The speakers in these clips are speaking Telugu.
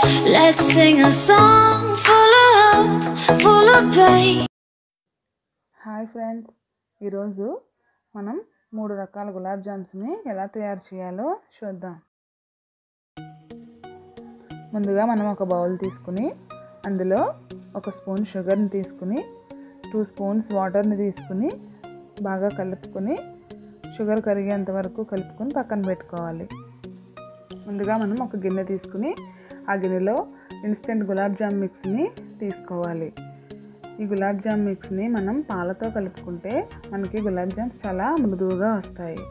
Let's sing a song full of hope, full of pain. Hi friends, ఈరోజు మనం 3 రకాల గులాబ్ జామ్స్ని ఎలా తయారు చేయాలో చూద్దాం. ముందుగా మనం ఒక బౌల్ తీసుకుని అందులో 1 స్పూన్ షుగర్ని తీసుకుని 2 స్పూన్స్ వాటర్ని తీసుకుని బాగా కలుపుకొని షుగర్ కరిగేంత వరకు కలుపుకొని పక్కన పెట్టుకోవాలి. ముందుగా మనం ఒక గిన్నె తీసుకుని ఆ గిన్నెలో ఇన్స్టెంట్ గులాబ్ జామ్ మిక్స్ని తీసుకోవాలి. ఈ గులాబ్ జామ్ మిక్స్ని మనం పాలతో కలుపుకుంటే మనకి గులాబ్ జామ్స్ చాలా మృదువుగా వస్తాయి.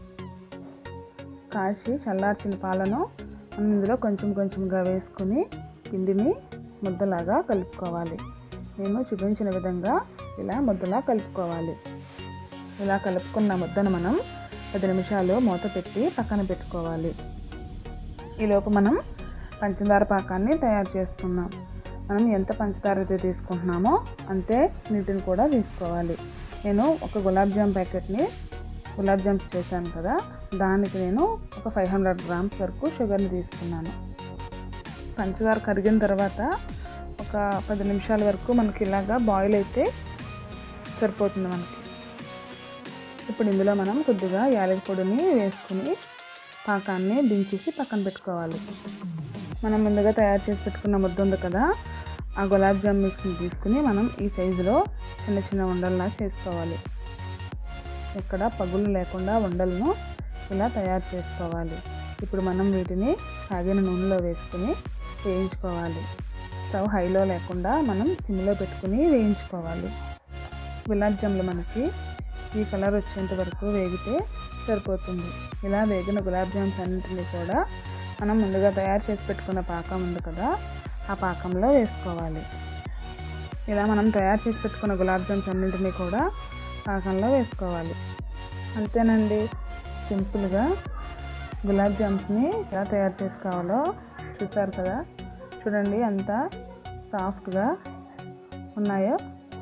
కాచి చల్లార్చిన పాలను మనం ఇందులో కొంచెం కొంచెంగా వేసుకుని పిండిని ముద్దలాగా కలుపుకోవాలి. నేను చూపించిన విధంగా ఇలా ముద్దలా కలుపుకోవాలి. ఇలా కలుపుకున్న ముద్దను మనం 10 నిమిషాలు మూత పెట్టి పక్కన పెట్టుకోవాలి. ఈలోపు మనం పంచదార పాకాన్ని తయారు చేస్తున్నాం. మనం ఎంత పంచదార అయితే తీసుకుంటున్నామో అంతే నీటిని కూడా తీసుకోవాలి. నేను ఒక గులాబ్ జామ్ ప్యాకెట్ని గులాబ్ జామ్స్ చేశాను కదా, దానికి నేను ఒక 500 గ్రామ్స్ వరకు షుగర్ని తీసుకున్నాను. పంచదార కరిగిన తర్వాత ఒక 10 నిమిషాల వరకు మనకి ఇలాగా బాయిల్ అయితే సరిపోతుంది మనకి. ఇప్పుడు ఇందులో మనం కొద్దిగా యాలకుల పొడిని వేసుకుని పాకాన్ని దించేసి పక్కన పెట్టుకోవాలి. మనం ముందుగా తయారు చేసి పెట్టుకున్న ముద్ద ఉంది కదా, ఆ గులాబ్ జామ్ మిక్స్ని తీసుకుని మనం ఈ సైజులో చిన్న చిన్న ఉండల్లా చేసుకోవాలి. ఇక్కడ పగులు లేకుండా ఉండలను ఇలా తయారు చేసుకోవాలి. ఇప్పుడు మనం వీటిని కాగిన నూనెలో వేసుకుని వేయించుకోవాలి. స్టవ్ హైలో లేకుండా మనం సిమ్లో పెట్టుకుని వేయించుకోవాలి. గులాబ్ జామ్లు మనకి ఈ కలర్ వచ్చేంత వరకు వేగితే సరిపోతుంది. ఇలా వేగిన గులాబ్ జామ్స్ అన్నింటినీ కూడా మనం ముందుగా తయారు చేసి పెట్టుకున్న పాకం ఉంది కదా, ఆ పాకంలో వేసుకోవాలి. ఇలా మనం తయారు చేసి పెట్టుకున్న గులాబ్ జామ్స్ అన్నింటినీ కూడా పాకంలో వేసుకోవాలి. అంతేనండి, సింపుల్గా గులాబ్ జామ్స్ని ఎలా తయారు చేసుకోవాలో చూసారు కదా. చూడండి ఎంత సాఫ్ట్గా ఉన్నాయో.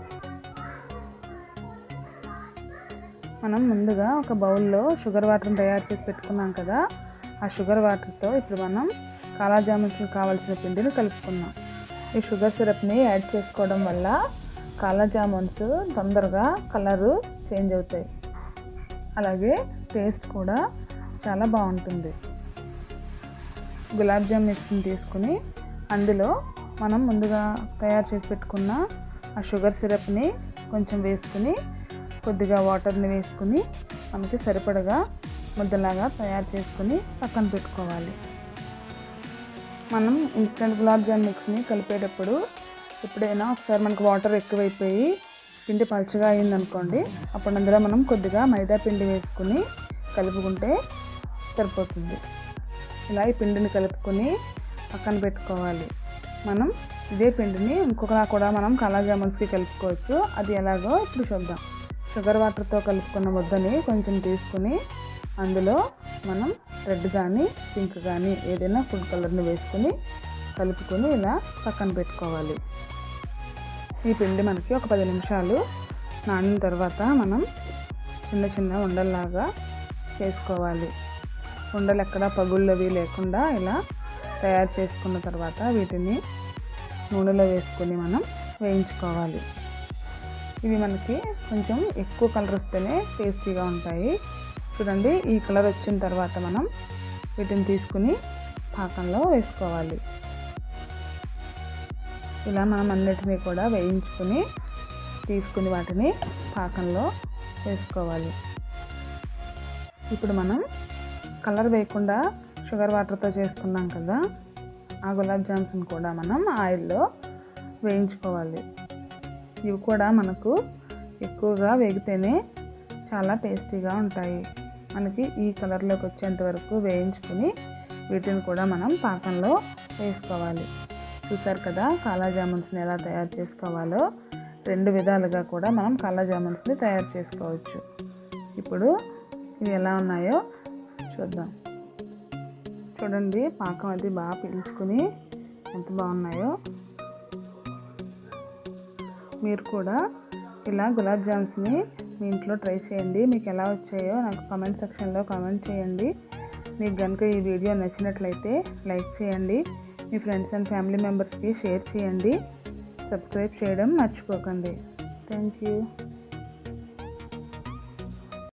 మనం ముందుగా ఒక బౌల్లో షుగర్ వాటర్ని తయారు చేసి పెట్టుకున్నాం కదా, ఆ షుగర్ వాటర్తో ఇప్పుడు మనం కాలా జామున్స్కి కావాల్సిన పిండిని కలుపుకున్నాం. ఈ షుగర్ సిరప్ని యాడ్ చేసుకోవడం వల్ల కాలా జామున్స్ తొందరగా కలరు చేంజ్ అవుతాయి, అలాగే టేస్ట్ కూడా చాలా బాగుంటుంది. గులాబ్ జామ్ మిక్స్ని తీసుకుని అందులో మనం ముందుగా తయారు చేసి పెట్టుకున్న ఆ షుగర్ సిరప్ని కొంచెం వేసుకుని కొద్దిగా వాటర్ని వేసుకుని మనకి సరిపడగా ముద్దలాగా తయారు చేసుకుని పక్కన పెట్టుకోవాలి. మనం ఇన్స్టెంట్ గులాబ్ జామ్ మిక్స్ని కలిపేటప్పుడు ఎప్పుడైనా ఒకసారి మనకు వాటర్ ఎక్కువైపోయి పిండి పలుచగా అయిందనుకోండి, అప్పుడు అందులో మనం కొద్దిగా మైదా పిండి వేసుకుని కలుపుకుంటే సరిపోతుంది. ఇలా ఈ పిండిని కలుపుకొని పక్కన పెట్టుకోవాలి. మనం ఇదే పిండిని ఇంకొకలా కూడా మనం కాలా జామున్స్కి కలుపుకోవచ్చు. అది ఎలాగో ఇప్పుడు చూద్దాం. షుగర్ వాటర్తో కలుపుకున్న ముద్దని కొంచెం తీసుకుని అందులో మనం రెడ్ కానీ పింక్ కానీ ఏదైనా ఫుడ్ కలర్ని వేసుకుని కలుపుకొని ఇలా పక్కన పెట్టుకోవాలి. ఈ పిండి మనకి ఒక 10 నిమిషాలు నానిన తర్వాత మనం చిన్న చిన్న ఉండల్లాగా చేసుకోవాలి. ఉండలు ఎక్కడ పగుళ్ళవి లేకుండా ఇలా తయారు చేసుకున్న తర్వాత వీటిని నూనెలో వేసుకొని మనం వేయించుకోవాలి. ఇవి మనకి కొంచెం ఎక్కువ కలర్ వస్తేనే టేస్టీగా ఉంటాయి. చూడండి, ఈ కలర్ వచ్చిన తర్వాత మనం వీటిని తీసుకుని పాకంలో వేసుకోవాలి. ఇలా మనం అన్నిటినీ కూడా వేయించుకుని తీసుకుని వాటిని పాకంలో వేసుకోవాలి. ఇప్పుడు మనం కలర్ వేయకుండా షుగర్ వాటర్తో చేసుకున్నాం కదా, ఆ గులాబ్ జామ్స్ని కూడా మనం ఆయిల్లో వేయించుకోవాలి. ఇవి కూడా మనకు ఎక్కువగా వేగితేనే చాలా టేస్టీగా ఉంటాయి. మనకి ఈ కలర్లోకి వచ్చేంత వరకు వేయించుకుని వీటిని కూడా మనం పాకంలో వేసుకోవాలి. చూసారు కదా కాలా జామున్స్ని ఎలా తయారు చేసుకోవాలో. 2 విధాలుగా కూడా మనం కాలా జామున్స్ని తయారు చేసుకోవచ్చు. ఇప్పుడు ఇవి ఎలా ఉన్నాయో చూద్దాం. చూడండి, పాకం అది బాగా పీల్చుకుని ఎంత బాగున్నాయో. మీరు కూడా ఇలా గులాబ్ జామ్స్ని మీ ఇంట్లో ట్రై చేయండి. మీకు ఎలా వచ్చాయో నాకు కామెంట్ సెక్షన్లో కామెంట్ చేయండి. మీకు కనుక ఈ వీడియో నచ్చినట్లయితే లైక్ చేయండి. మీ ఫ్రెండ్స్ అండ్ ఫ్యామిలీ మెంబర్స్కి షేర్ చేయండి. సబ్స్క్రైబ్ చేయడం మర్చిపోకండి. Thank you.